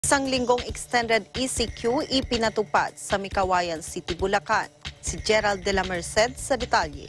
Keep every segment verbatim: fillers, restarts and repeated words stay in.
Isang linggong extended E C Q ipinatupad sa Meycauayan City, Bulacan. Si Gerald de la Merced sa detalye.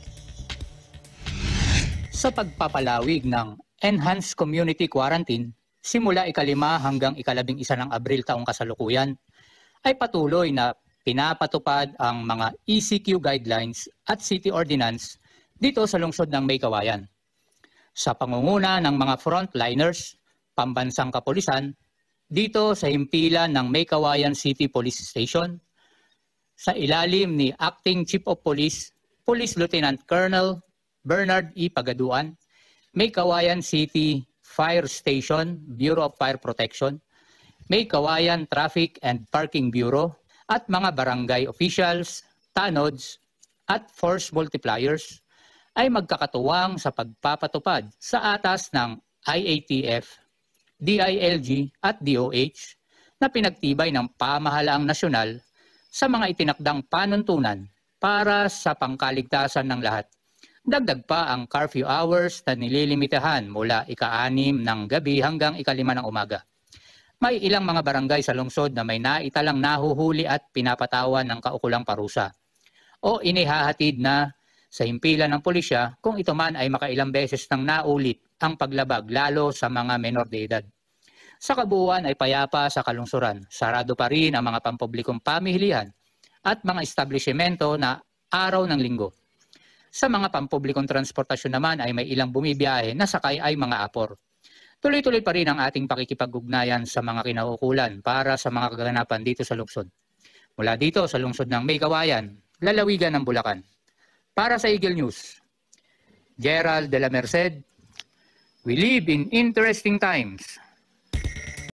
Sa pagpapalawig ng Enhanced Community Quarantine, simula ikalima hanggang ikalabing isa ng Abril taong kasalukuyan, ay patuloy na pinapatupad ang mga E C Q guidelines at city ordinance dito sa lungsod ng Meycauayan. Sa pangunguna ng mga frontliners, pambansang kapulisan, dito sa himpilan ng Meycauayan City Police Station, sa ilalim ni Acting Chief of Police, Police Lieutenant Colonel Bernard E. Pagaduan, Meycauayan City Fire Station, Bureau of Fire Protection, Meycauayan Traffic and Parking Bureau, at mga barangay officials, tanods, at force multipliers ay magkakatuwang sa pagpapatupad sa atas ng I A T F, D I L G at D O H na pinagtibay ng pamahalaang nasyonal sa mga itinakdang panuntunan para sa pangkaligtasan ng lahat. Dagdag pa ang curfew hours na nililimitahan mula ika-anim ng gabi hanggang ikalima ng umaga. May ilang mga barangay sa lungsod na may naitalang nahuhuli at pinapatawan ng kaukulang parusa o inihahatid na sa himpilan ng pulisya kung ito man ay makailang beses nang naulit ang paglabag lalo sa mga menor de edad. Sa kabuuan ay payapa sa kalungsuran, sarado pa rin ang mga pampublikong pamihilihan at mga establishmento na araw ng linggo. Sa mga pampublikong transportasyon naman ay may ilang bumibiyahe na sakay ay mga apor. Tuloy-tuloy pa rin ang ating pakikipag-ugnayan sa mga kinaukulan para sa mga kaganapan dito sa lungsod. Mula dito sa lungsod ng Meycauayan, lalawigan ng Bulacan. Para sa Eagle News, Gerald de la Merced, we live in interesting times.